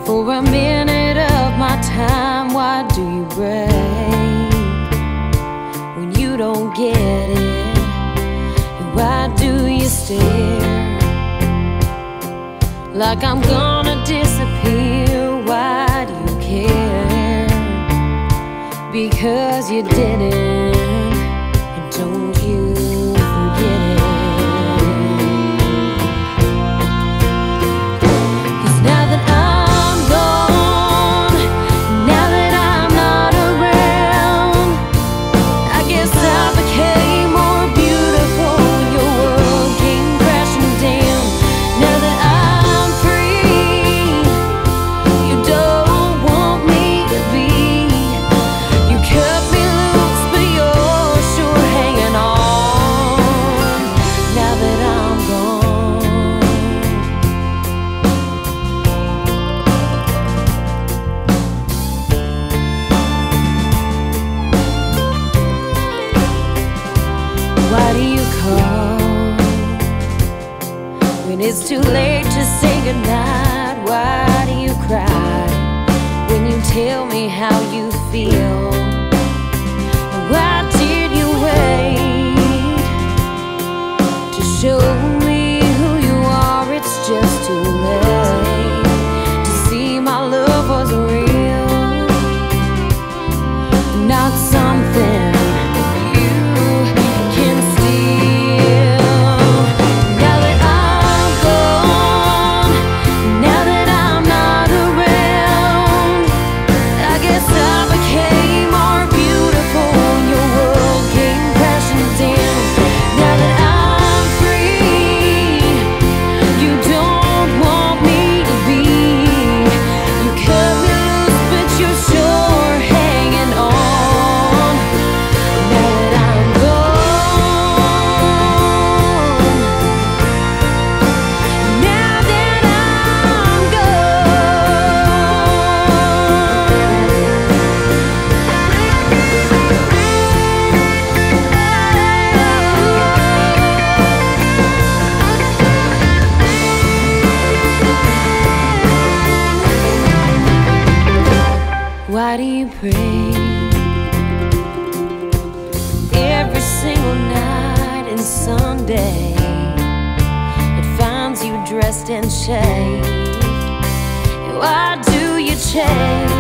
For a minute of my time, why do you break when you don't get it? And why do you stare like I'm gonna disappear? Why do you care? Because you didn't, and don't you forget it. Why do you call when it's too late to say goodnight? Why do you cry when you tell me how you feel? Why did you wait to show me who you are? It's just too late to see my love was real, not something Why do you pray every single night and Sunday? It finds you dressed and shaved. Why do you change